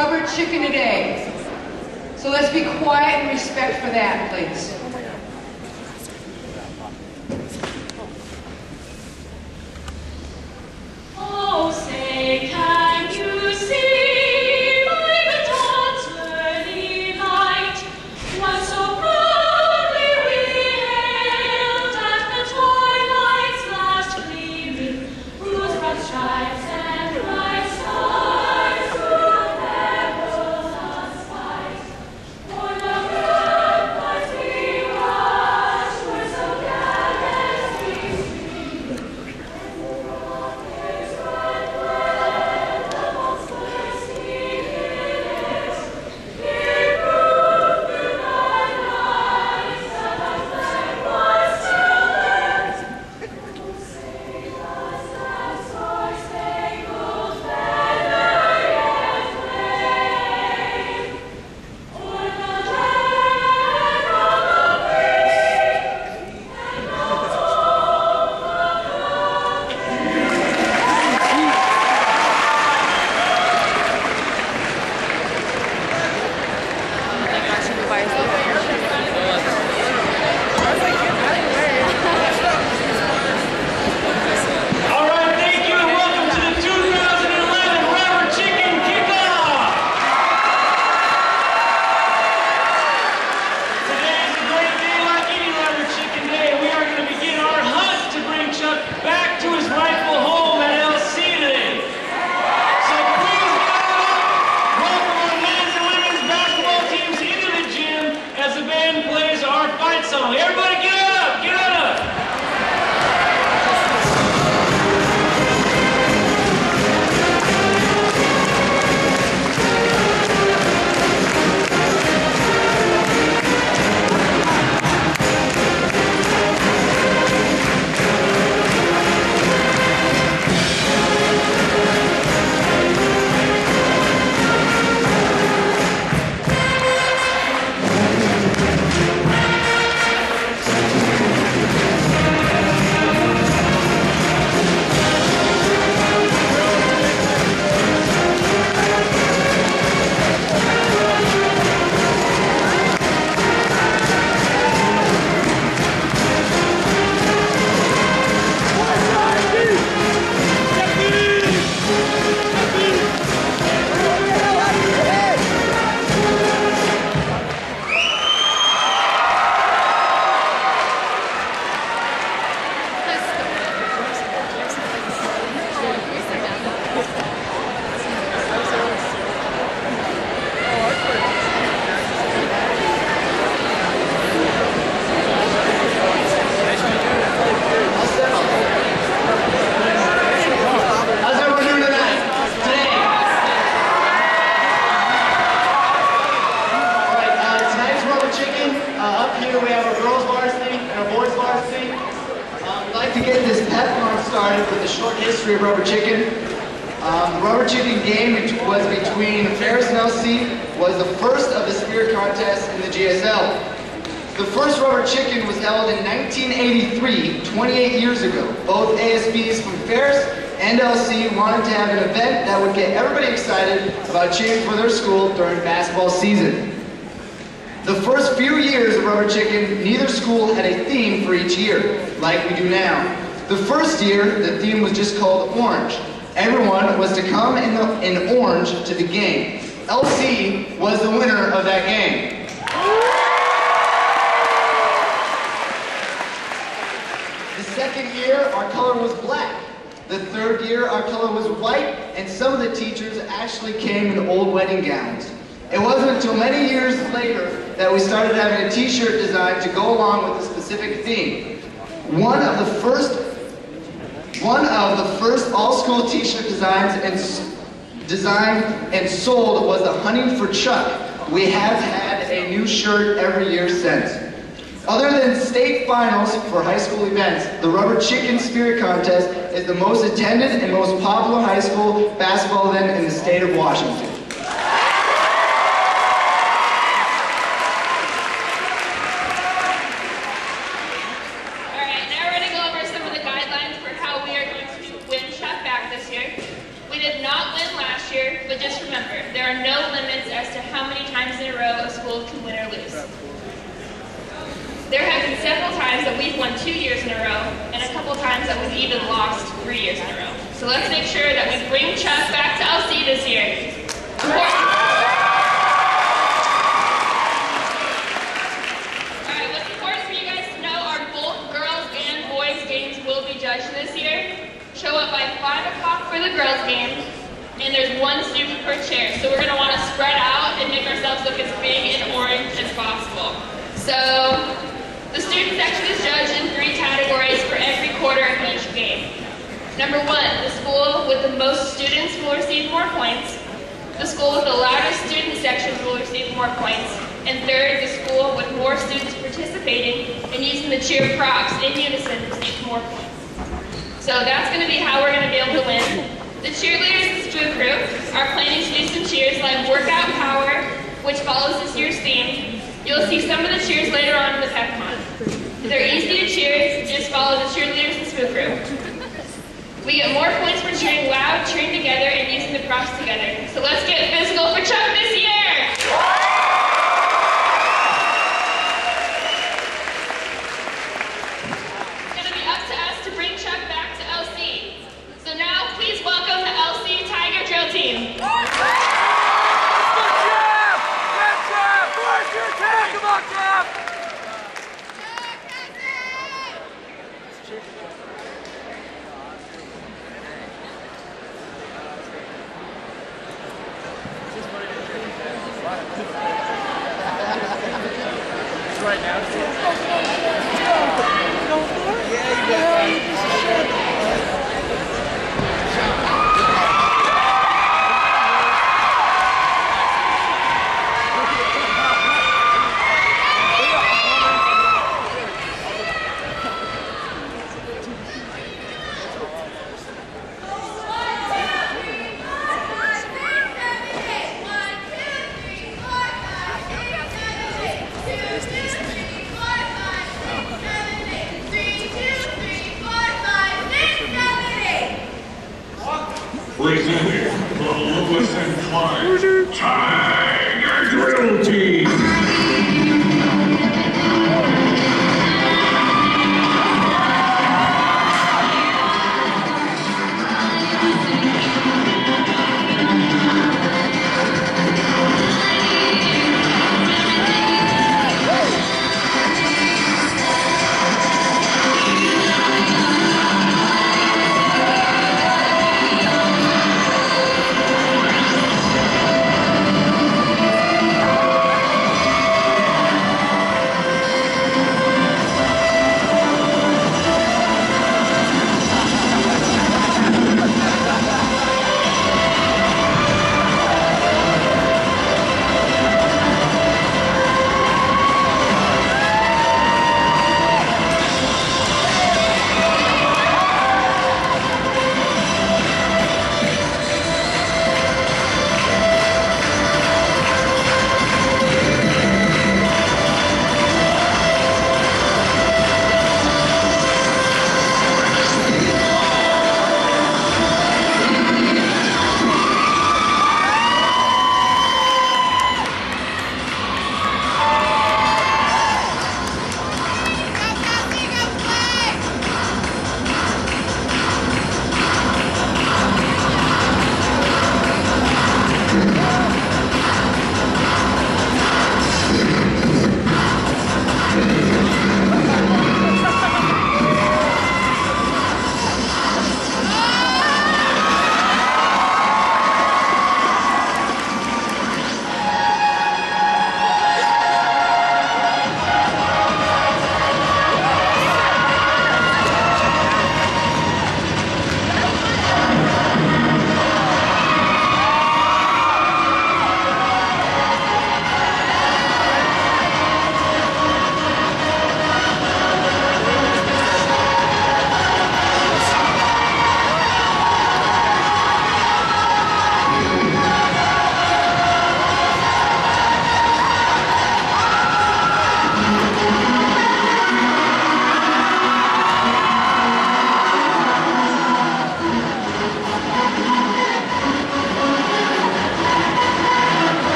rubber chicken today. So let's be quiet and respect for that, please. Oh, say, can you see by the dawn's early light what so proudly we hailed at the twilight's last gleaming, whose broad stripes and bright stars through the perilous fight, o'er the ramparts we rushed, were so gallantly streamed. History of rubber chicken. The rubber chicken game was between Ferris and LC, was the first of the spirit contests in the GSL. The first rubber chicken was held in 1983, 28 years ago. Both ASBs from Ferris and LC wanted to have an event that would get everybody excited about cheering for their school during basketball season. The first few years of rubber chicken, neither school had a theme for each year, like we do now. The first year, the theme was just called Orange. Everyone was to come in orange to the game. LC was the winner of that game. The second year, our color was black. The third year, our color was white, and some of the teachers actually came in old wedding gowns. It wasn't until many years later that we started having a t-shirt design to go along with a specific theme. One of the first all-school t-shirt designed and sold was the Hunting for Chuck. We have had a new shirt every year since. Other than state finals for high school events, the Rubber Chicken Spirit Contest is the most attended and most popular high school basketball event in the state of Washington. But just remember, there are no solid limits as to how many times in a row a school can win or lose. There have been several times that we've won 2 years in a row, and a couple times that we've even lost 3 years in a row. So let's make sure that we bring Chuck back to LC this year. Alright, what's important for you guys to know are both girls and boys games will be judged this year. Show up by 5 o'clock for the girls game, and there's 1 student per chair. So we're going to want to spread out and make ourselves look as big and orange as possible. So the student section is judged in 3 categories for every quarter of each game. Number 1, the school with the most students will receive more points. The school with the loudest student sections will receive more points. And third, the school with more students participating and using the cheer props in unison receives more points. So that's going to be how we're going to be able to win. The cheerleaders and spoon crew are planning to do some cheers like Workout Power, which follows this year's theme. You'll see some of the cheers later on in the PepCon. They're easy to cheer, just follow the cheerleaders and spoon crew. We get more points for cheering loud, cheering together, and using the props together. So let's get physical for Chuck this year! It's going to be up to us to bring Chuck back to LC. So now, please welcome the LC Tiger Drill Team. Come on, Jeff! Right now. Presenting the Lewis and Clark Tiger Drill Team.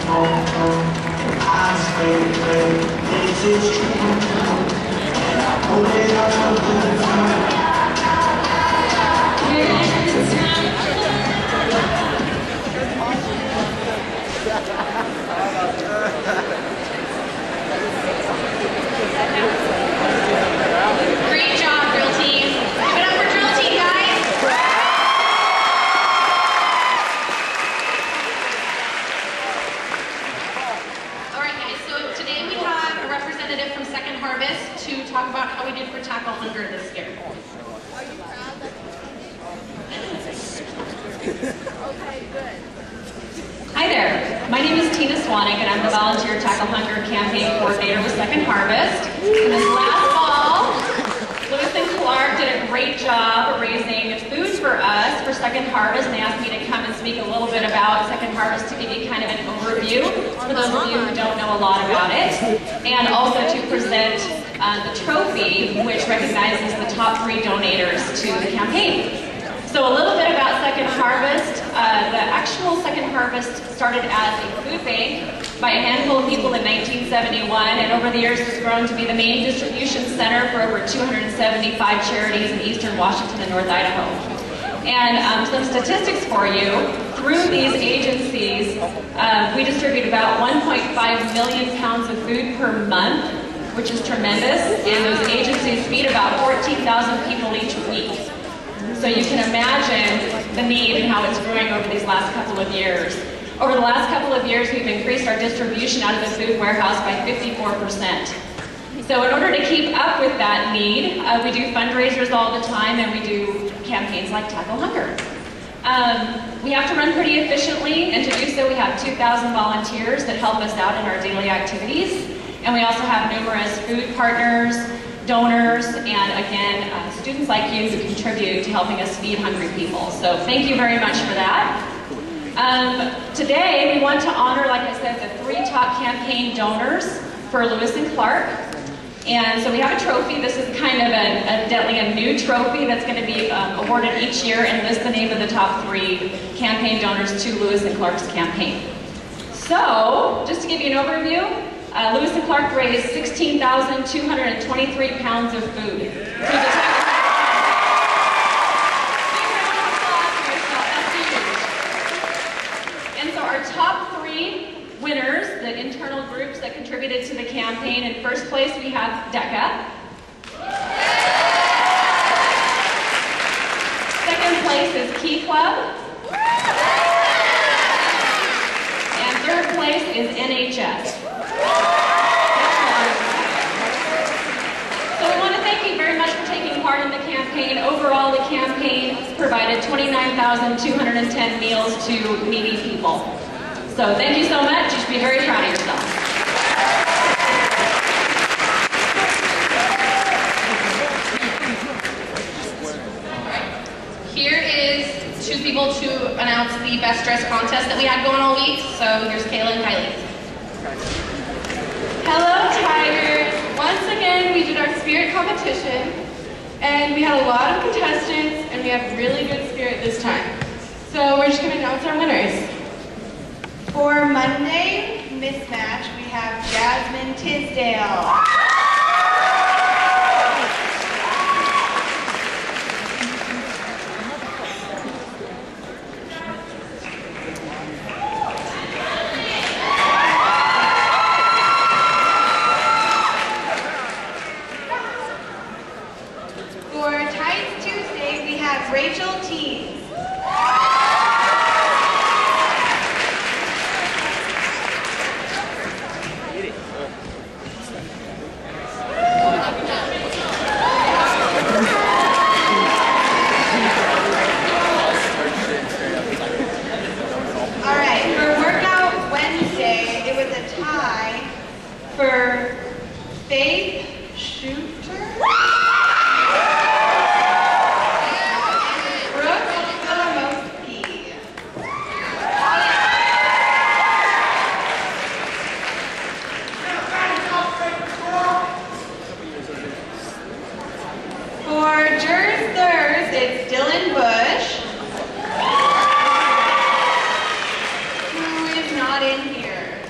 Great job, drill team. Give it up for drill team, guys. All right, guys, so today we have a representative from Second Harvest to talk about how we did for Tackle Hunger this year. Are you proud that okay, good. Hi there, my name is Tina Swanik and I'm the Volunteer Tackle Hunger Campaign Coordinator with Second Harvest. And this last fall, Lewis and Clark did a great job of raising food for us for Second Harvest, and they asked me to come and speak a little bit about Second Harvest to give you kind of an overview for those of you who don't know a lot about it, and also to present the trophy, which recognizes the top 3 donators to the campaign. So a little bit about Second Harvest. The actual Second Harvest started as a food bank by a handful of people in 1971, and over the years has grown to be the main distribution center for over 275 charities in eastern Washington and North Idaho. And some statistics for you, through these agencies, we distribute about 1.5 million pounds of food per month, which is tremendous, and those agencies feed about 14,000 people each week. So you can imagine the need and how it's growing over these last couple of years. Over the last couple of years, we've increased our distribution out of the food warehouse by 54%. So in order to keep up with that need, we do fundraisers all the time, and we do campaigns like Tackle Hunger. We have to run pretty efficiently, and to do so we have 2,000 volunteers that help us out in our daily activities. And we also have numerous food partners, donors, and again, students like you who contribute to helping us feed hungry people. So thank you very much for that. Today, we want to honor, like I said, the 3 top campaign donors for Lewis and Clark. And so we have a trophy. This is kind of evidently a new trophy that's going to be awarded each year and lists the name of the top 3 campaign donors to Lewis and Clark's campaign. So, just to give you an overview, Lewis and Clark raised 16,223 pounds of food through the Tackle. And so our top 3 winners, the internal groups that contributed to the campaign, in first place we have DECA. Second place is Key Club. And third place is NHS. So we want to thank you very much for taking part in the campaign. Overall, the campaign provided 29,210 meals to needy people. So thank you so much. You should be very proud of yourself. Here is 2 people to announce the best dress contest that we had going all week. So here's Kayla and Kylie. Hello, Tigers! Once again, we did our spirit competition, and we had a lot of contestants, and we have really good spirit this time. So we're just going to announce our winners. For Monday mismatch, we have Jasmine Tisdale. For Tides Tuesday, we have Rachel Tees. For Faith Shooter. Brooke Philomoski. For Jurors Thurs, it's Dylan Bush, who is not in here.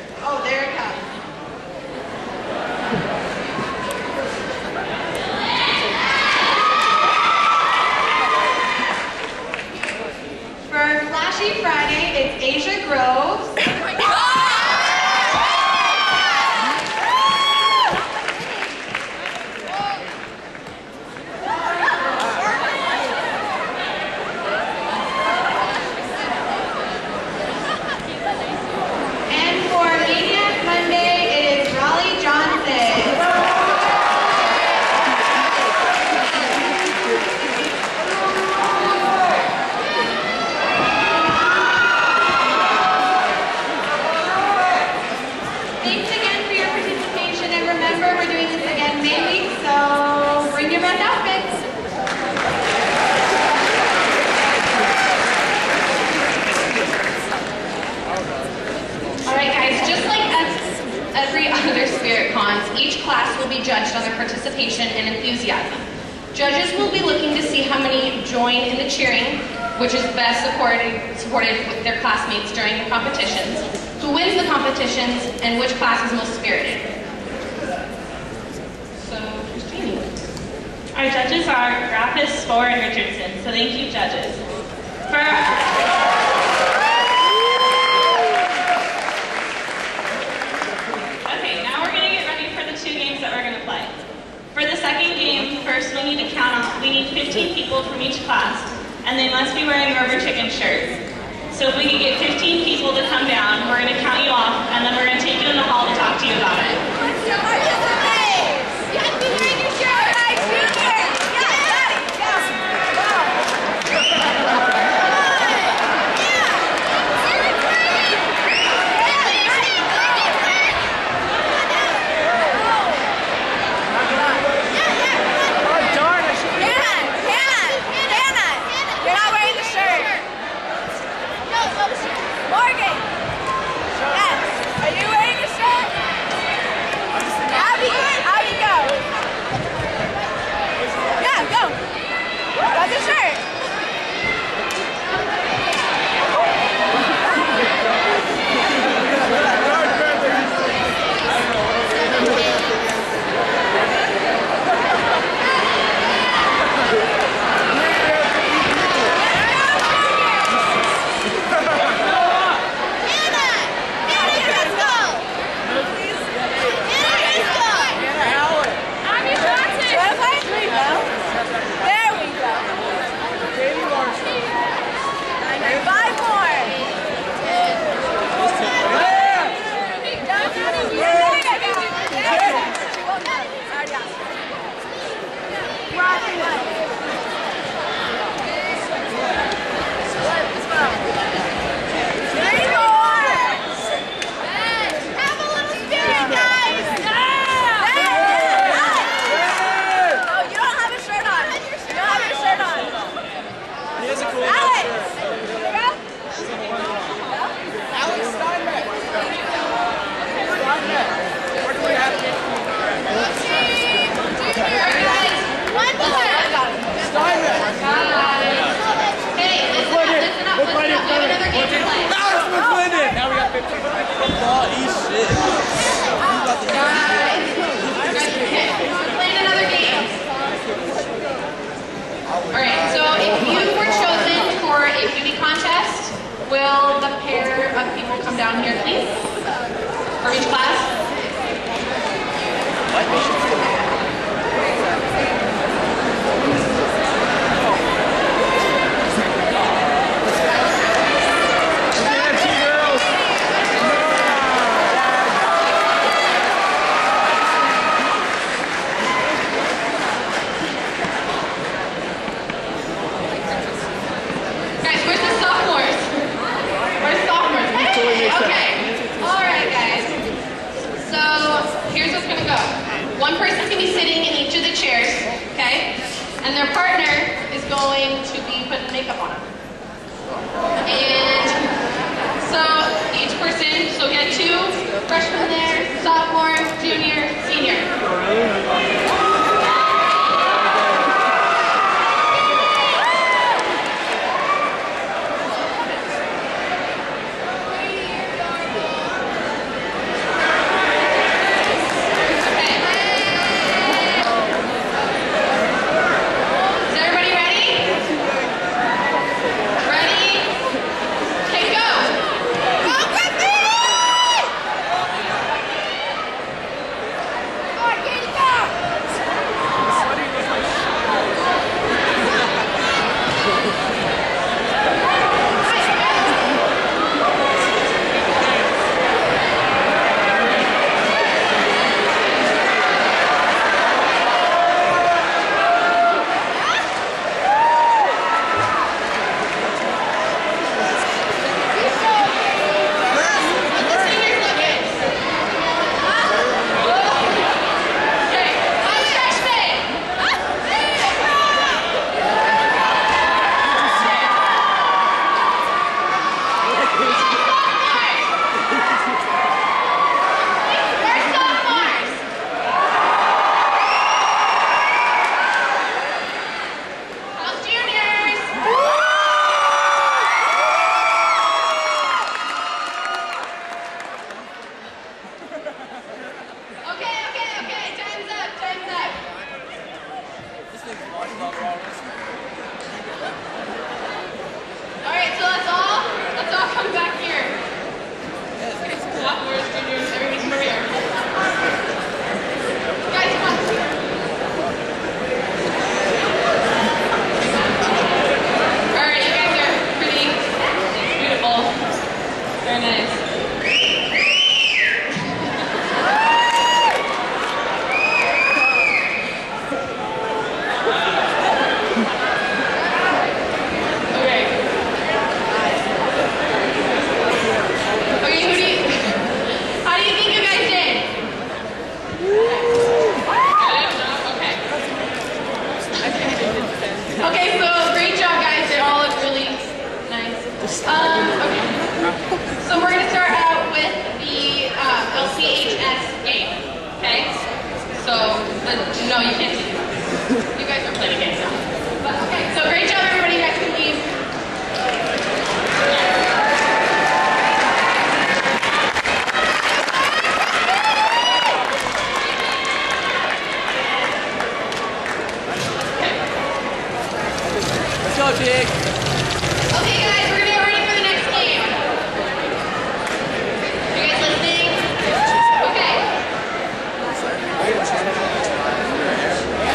thanks again for your participation, and remember, we're doing this again May week, so bring your best outfits. Alright guys, just like every other Spirit Cons, each class will be judged on their participation and enthusiasm. Judges will be looking to see how many join in the cheering, which is best supported with their classmates during the competitions, who wins the competitions, and which class is most spirited. So, here's Jeannie. Our judges are Grappis, Spohr, and Richardson, so thank you, judges. Okay, now we're going to get ready for the 2 games that we're going to play. For the second game, first we need to count off. We need 15 people from each class, and they must be wearing rubber chicken shirts. So if we can get 15 people to come down, we're going to count you off, and then we're going to take you in the hall to talk to you about it. Alright, so if you were chosen for a beauty contest, will the pair of people come down here, please? For each class? One person can be sitting in each of the chairs, okay? And their partner is going to be putting makeup on them. And so each person, so we had 2 freshmen there, sophomore, junior, senior. All right, so let's all come back here. Sophomores, juniors, everybody come over here. Guys, come on. All right, you guys are pretty beautiful. Very nice. Okay, so great job, guys. They all look really nice. Okay. So we're going to start out with the LCHS game. Okay? So, no, you can't do this. You guys are playing a game now. But, okay, so great job, everybody. You guys can leave. Go, Jake. Okay, guys, we're gonna get ready for the next game. You guys listening? Okay.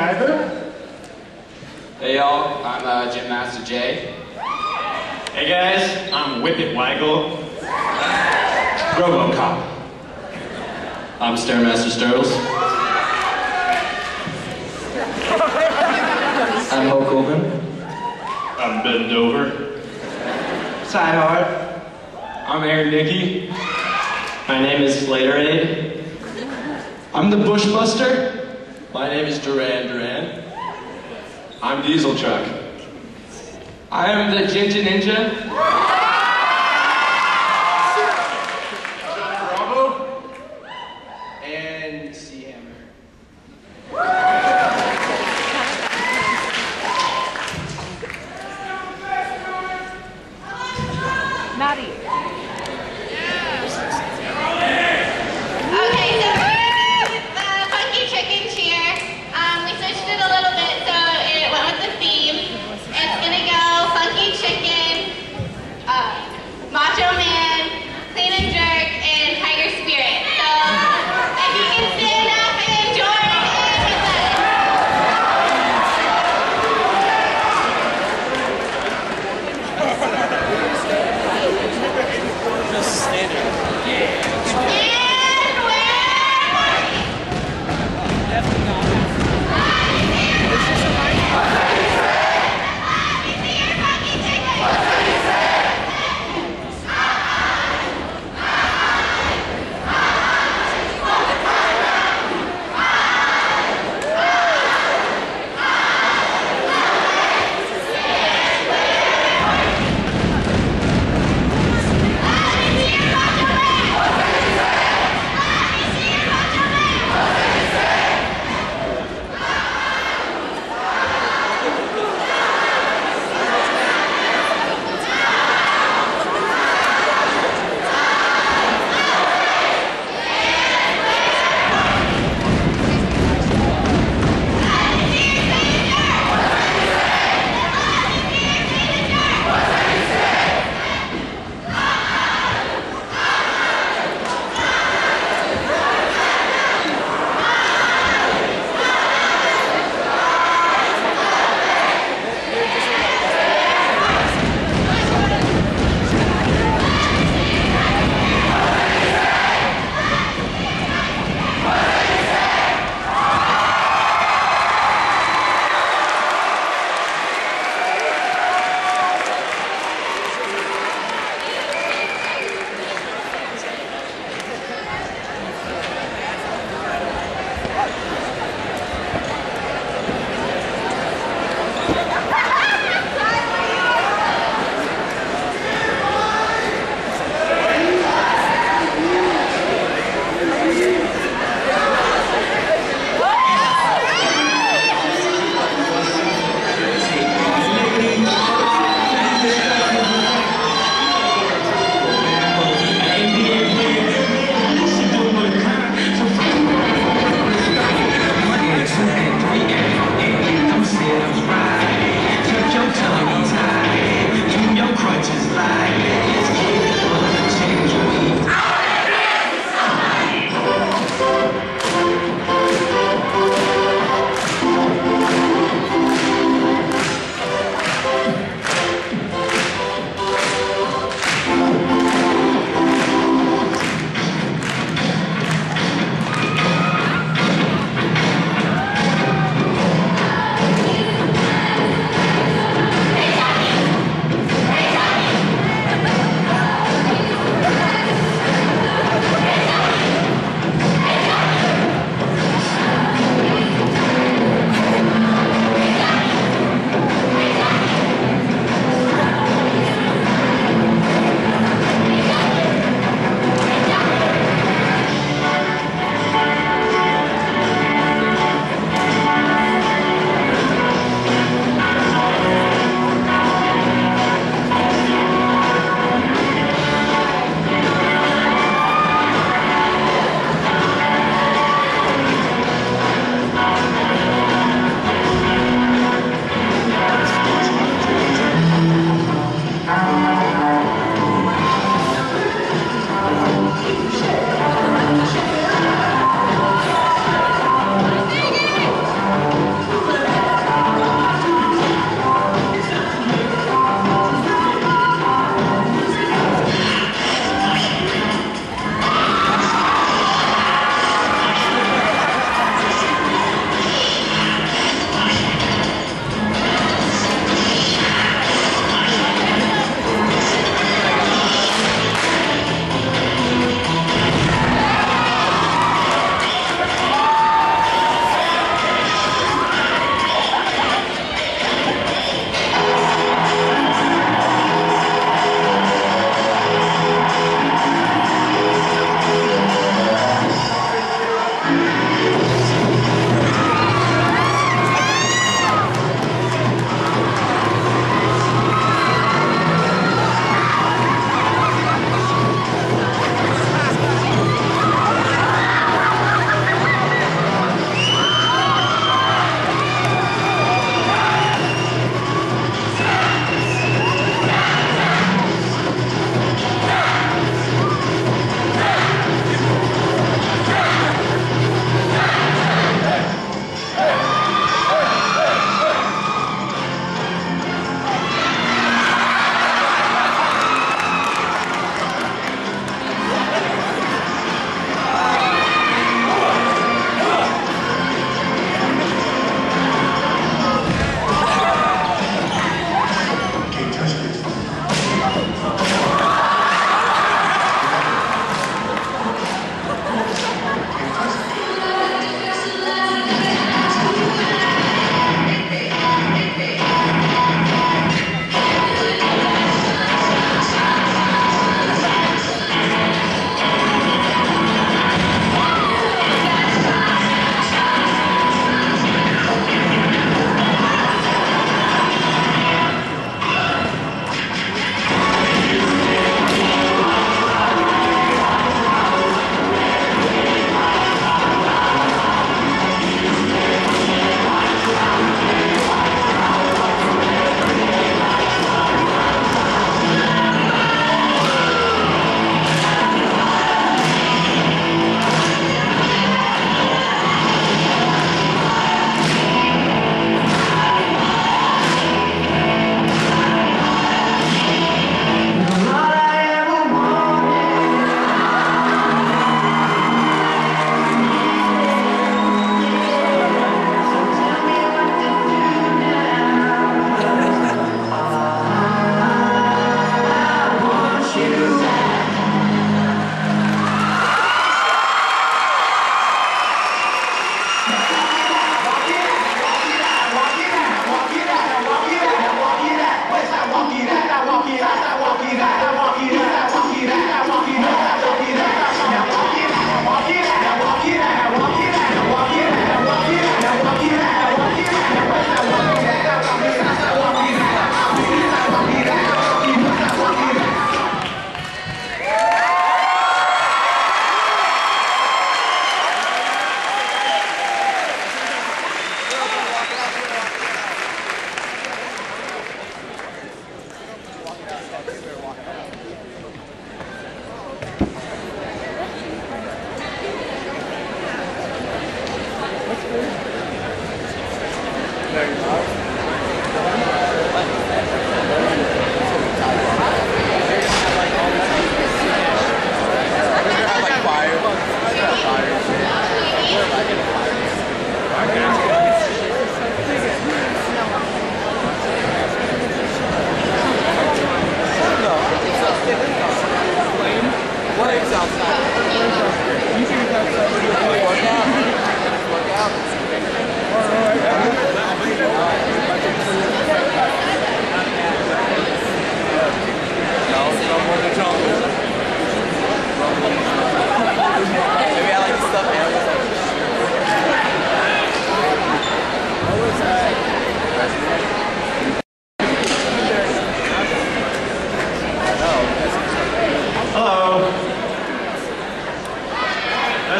MacGyver. Hey y'all, I'm Gym Master Jay. Hey guys, I'm Whip It Waggle. RoboCop. I'm Stairmaster Sturls. I'm Hulk Hogan. I'm Ben Dover. Side Hard. I'm Aaron Dickey. My name is Slaterade. I'm the Bushbuster. My name is Duran Duran. I'm Diesel Truck. I am the Ginger Ninja. Bravo. And Sea Hammer. Maddie. Okay, so we're the funky chicken cheer. We switched it a little bit so it went with the theme. It's gonna go funky chicken,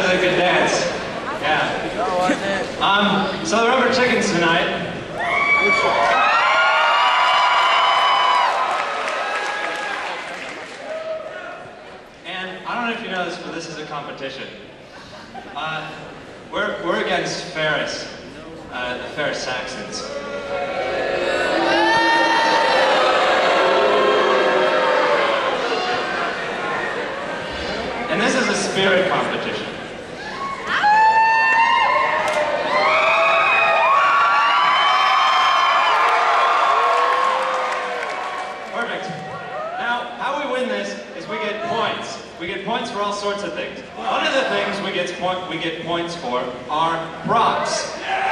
really good dance. Yeah. So the rubber chickens tonight. And I don't know if you know this, but this is a competition. We're against Ferris, the Ferris Saxons. And this is a spirit competition. Perfect. Now, how we win this is we get points. We get points for all sorts of things. One of the things we get points for are props.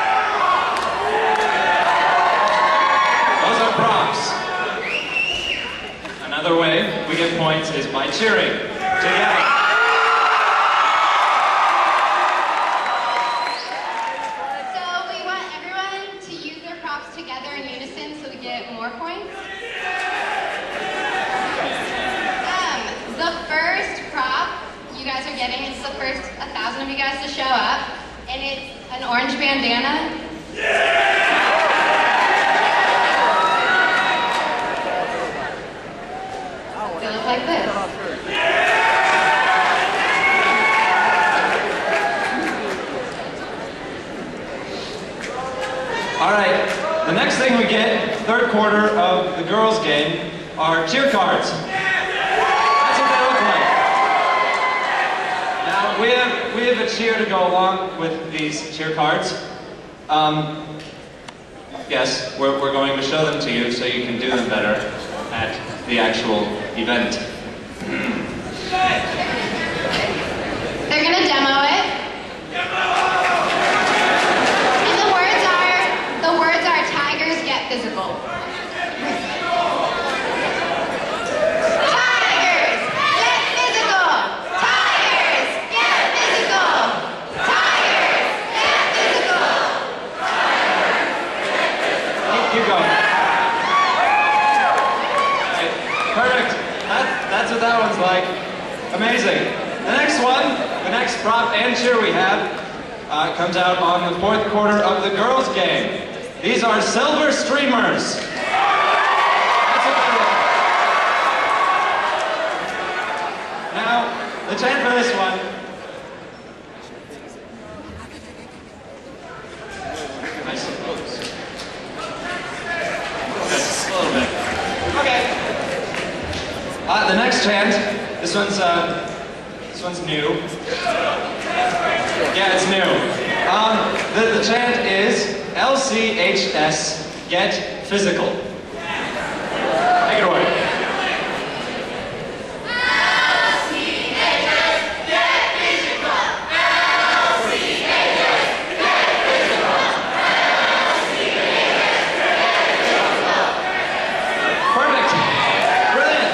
Those are props. Another way we get points is by cheering together. So we want everyone to use their props together in unison so we get more points. The first prop you guys are getting is the first 1,000 of you guys to show up, and it's an orange bandana. They look like this. All right, the next thing we get, third quarter of the girls' game, are cheer cards. That's what they look like. Now, we have a cheer to go along with these cheer cards. Yes, we're going to show them to you so you can do them better at the actual event. They're going to demo it. And the words are tigers get physical. Tigers get physical. Tigers get physical. Tigers get physical. Keep going. Perfect. That's what that one's like. Amazing. The next one, the next prop and cheer we have, comes out on the fourth quarter of the girls' game. These are silver streamers. That's what they look like. Now, the chant for this one. I suppose. Just a little bit. Okay. The next chant, this one's new. Yeah, it's new. The chant is LCHS, get physical. Take it away. LCHS, get physical. LCHS, get physical. LCHS, get physical. Perfect. Brilliant.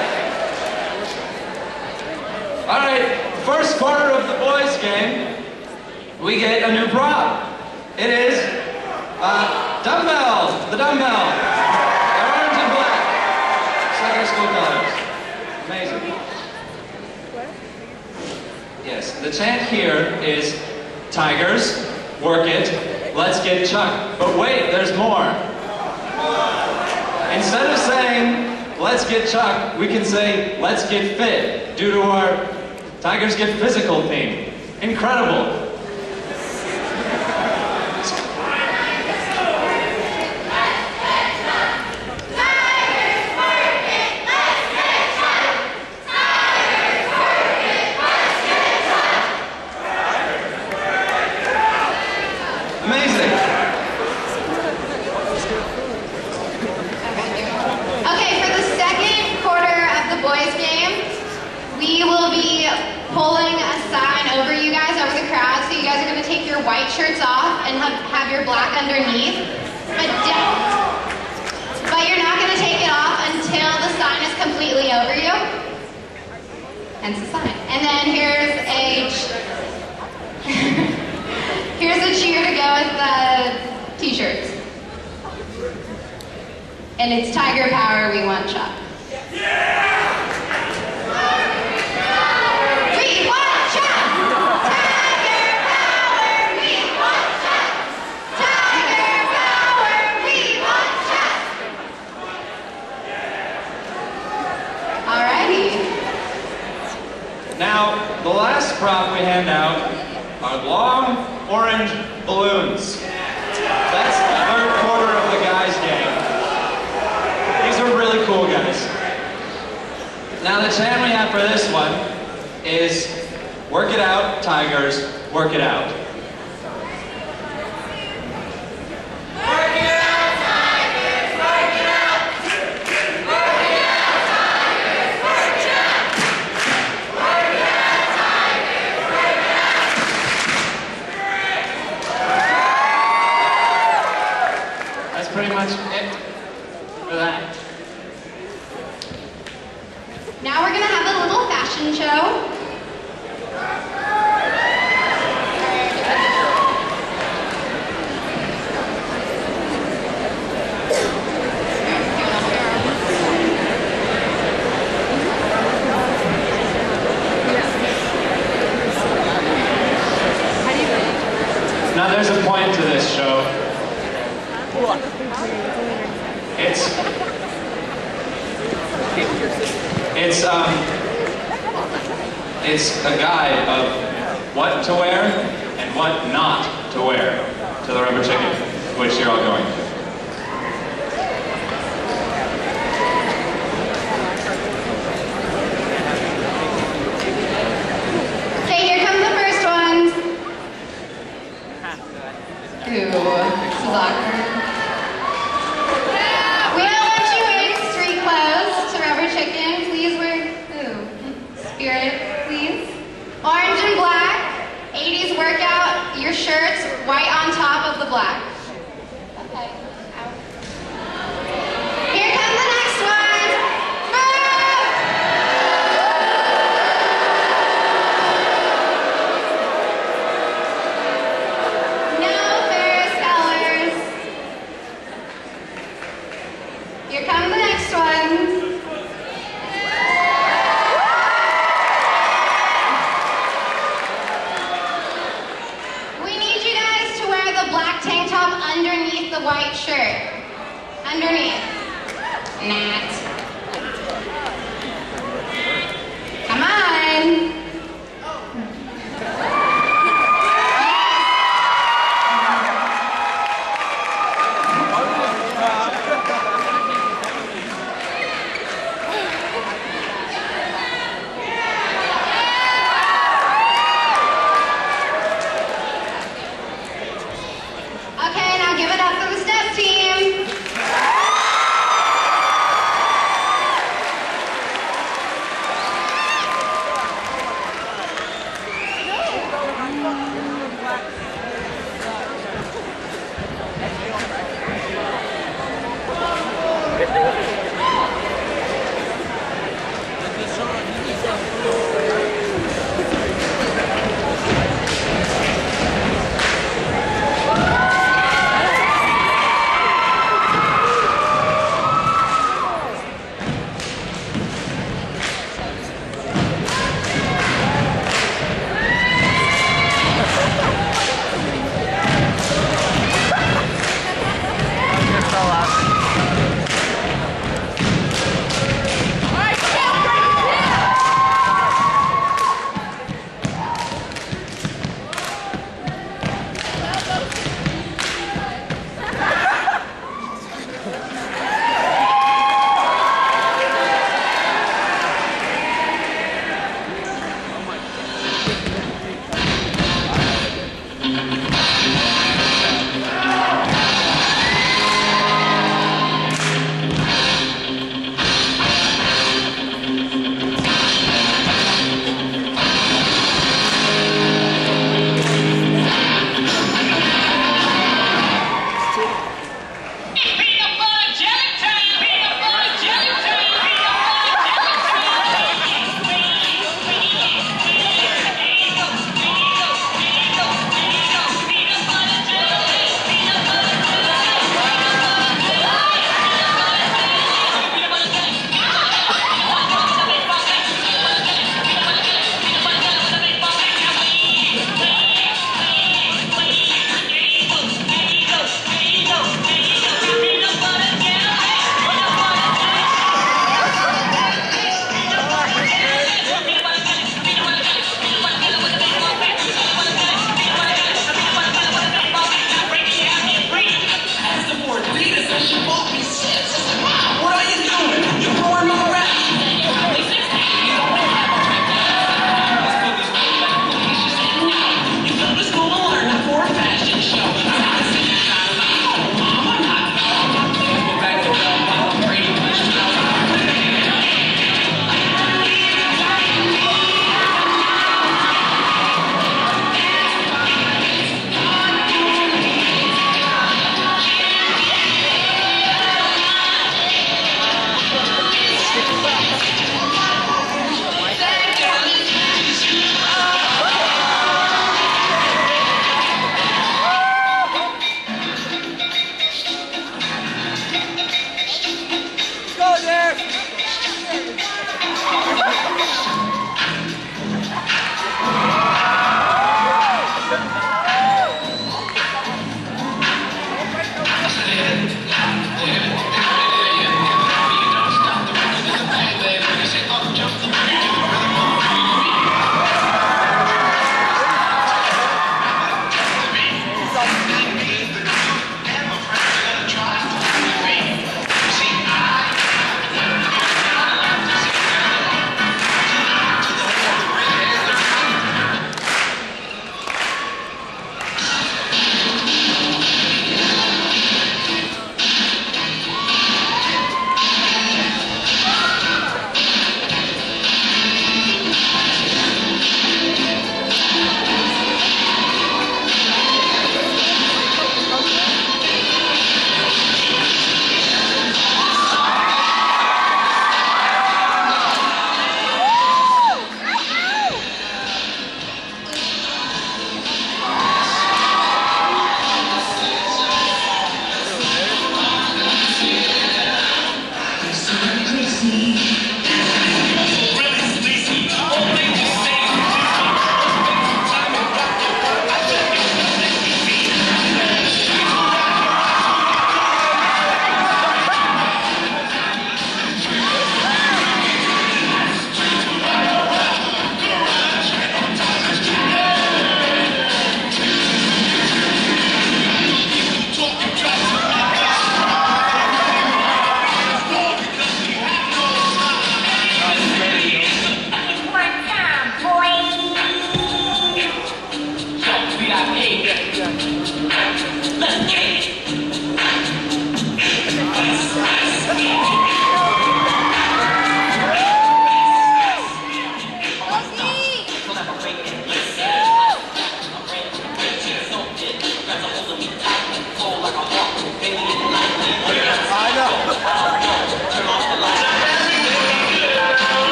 All right, first quarter of the boys' game, we get a new prop. It is dumbbells. The dumbbell. They're orange and black. Just like our school colors. Amazing. Yes, the chant here is tigers, work it, let's get chucked. But wait, there's more. Instead of saying, let's get chucked, we can say, let's get fit, due to our tigers get physical theme. Incredible. Amazing. Okay, for the second quarter of the boys' game, we will be pulling a sign over you guys, over the crowd, so you guys are going to take your white shirts off and have your black underneath. But you're not going to take it off until the sign is completely over you. Hence the sign. And then here's a cheer to go with the t-shirts. And it's Tiger Power, we want Chuck. We want Chuck! Tiger Now, the last prop we hand out are long orange balloons. That's the third quarter of the guys' game. These are really cool, guys. Now, the chant we have for this one is, work it out, Tigers, work it out. Pretty much it for that. Now we're gonna have a little fashion show. Now there's a point to this show. It's a guide of what to wear and what not to wear to the rubber chicken, which you're all going to. Okay, here come the first ones. Ooh, this is awkward. We don't want you wearing street clothes to rubber chicken. Please wear, spirit, please. Orange and black, 80s workout, your shirts white on top of the black. Okay.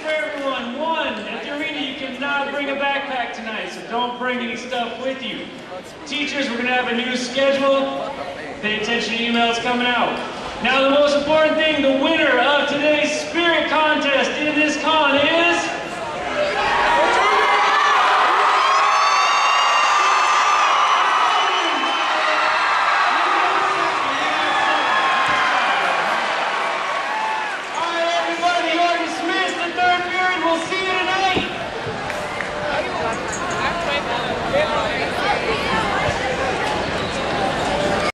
for everyone. One, at the arena you cannot bring a backpack tonight, so don't bring any stuff with you. Teachers, we're going to have a new schedule. Pay attention to emails coming out. Now the most important thing, the winner of today's spirit contest